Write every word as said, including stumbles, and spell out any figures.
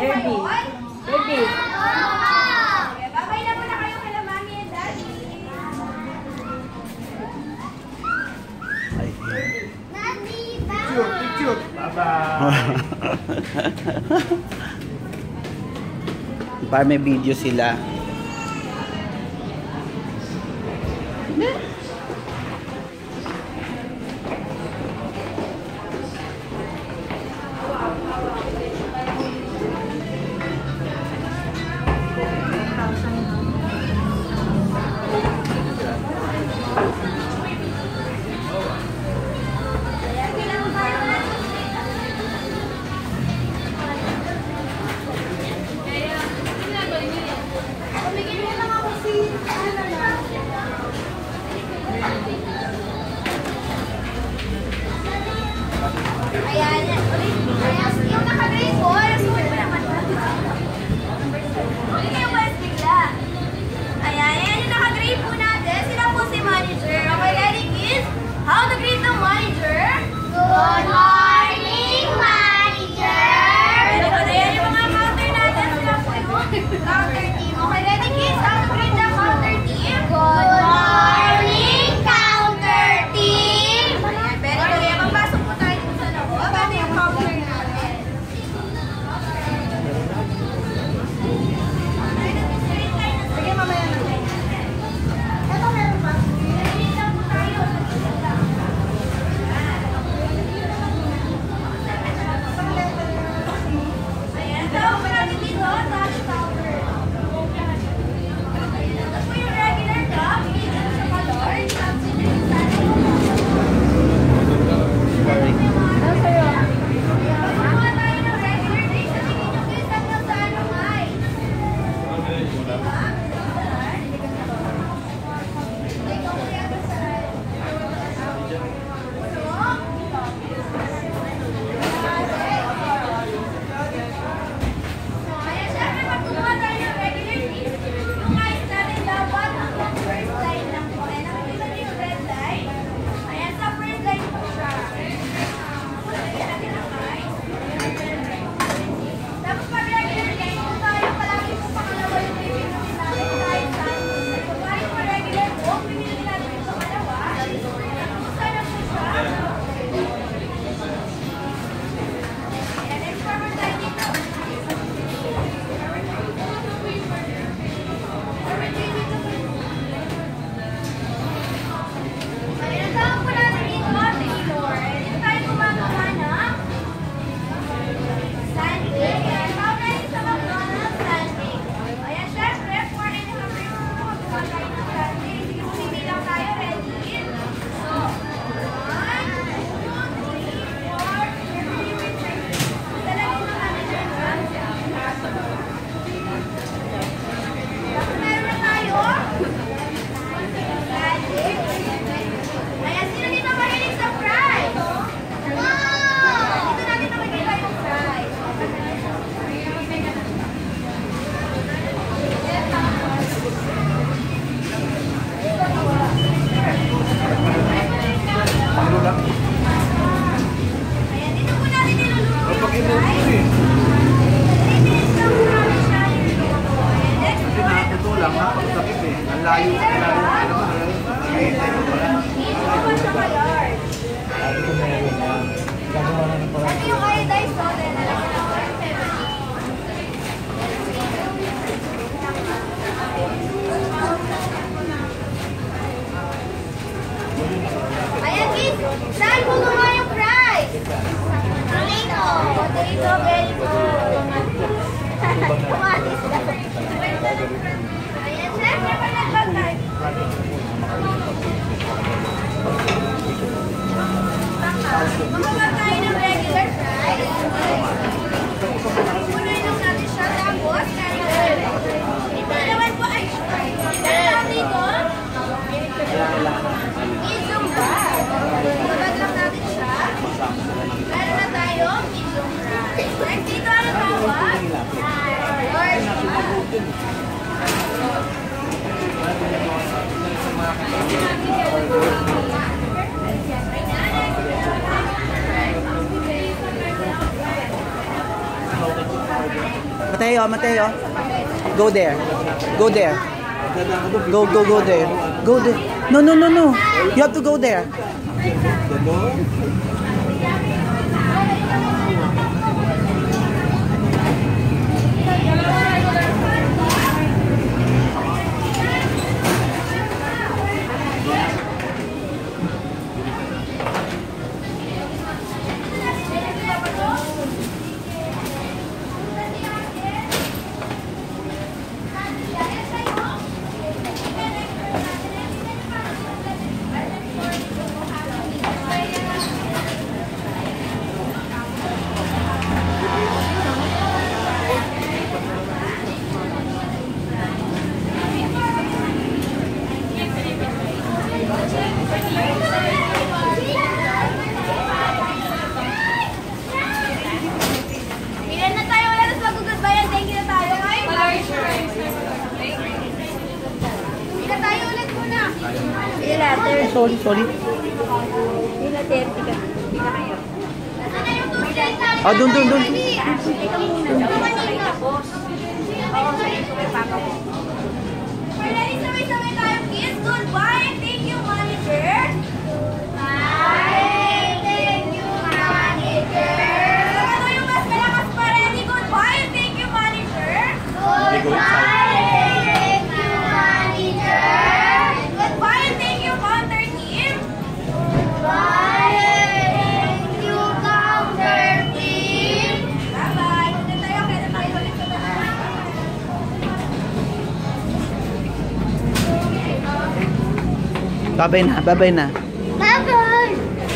Derby. Derby. Babay na muna kayo kay Mami and Daddy. Picture, picture. Bye-bye. Para may video sila. Ayan, ayan, yung naka-grade po, sumunod mo naman. Hindi kayo west bigla. Ayan, ayan yung naka-grade po natin. Sila po si manager. Okay, ready kids? How to greet the manager? Good morning, manager! Pero pala yan yung mga counter natin. Sila po yung counter team. Okay, ready kids? How to greet the counter team? Good morning, counter team! Ayan, pero pala yan, magpasok po tayo dito sa loob. Ano yung counter natin? Sige, mamaya na. Ito meron pa. Ready lang po tayo. Ayan, tawag po natin dito, touch tower. Ayan, ito po yung regular cup. Dito sa color. Tapos ito yung sana. Pagkuha tayo ng regular drink. Sa tingin nyo guys, hanggang saan ang ay? Diba? Ikaw po yata saan? Ayan, syempre pagkuha tayo ng regular drink. Yung ice natin dapat hanggang first line lang po. Ayan, nakikita niyo yung red line? Ayan, sa first line po siya. Lagyan natin ang ice. Tapos pag regular line po tayo, palagi po pangalawa yung pipilitin natin kahit saan. So kahit pa regular po, pipilitin natin yung pangalawa. Kumusta na po siya? Ayan, next forward tayo dito. Forward tayo dito. Ayan, ang tawag po natin dito, Taylor. Dito tayo gumagawa ng standing. Ayan, tawag natin sa McDonald's standing. Ayan, syempre, four and a half minutes po magawa tayo ng standing. Sige, bumibilang tayo. Ready? So, one, two, three, four, five. Talagin na natin siya. Tapos meron na tayo. Standing. Ayan, sino dito mahilig sa fries? Wow! Dito natin makikita yung fries. Ayan, dito po natin niluluto yung fries. Tinitis lang po namin siya niluluto. Ayan, next po. Ito lang ha, pagkakit eh. Ang layo sa layo ka naman. Nakikita mo pala. Dito po sa color. Ito meron yan. Gagawa na ng parang. Ito yung iodized soda na lang ng one seventy. Ayan kids, saan po gumawa yung fries? Potato. Potato, very good. Kumatis lang. Ayan, syempre pa nagbag tayo. Magawa tayo ng regular fries. Pupunoy lang natin siya, tapos kain. Ito naman po ay fries. Ito natin dito. Medium fry. Babad lang natin siya. Meron na tayo, medium fry. Next dito, ano tawag? Large fry. Mateo, Mateo. Go there. Go there. Go, go, go there. Go there. No, no, no, no. You have to go there. Ilan na tayo? Wala na mag-goodbye. Thank you na tayo. Ngayon, ilan tayo ulit muna? Ilan? Sorry, sorry. Ilan? thirty ka. Ilan kayo? Nasaan na yung toothpaste natin? Ah, dun, dun, dun. Teka muna. Manila, boss. Oo, sabihin ko kay papa mo. Ready, sabay-sabay tayo, kids. Goodbye. Thank you, manager. Bye. Thank you, manager. Ano yung mas malakas pa? Ready, goodbye. Thank you, manager. Goodbye. Thank you, manager. Goodbye. Thank you, counter team. Goodbye. Thank you, counter team. Bye-bye. Punta tayo. Kaya tayo ulit sa taas. Babay na, babay na. Bye-bye.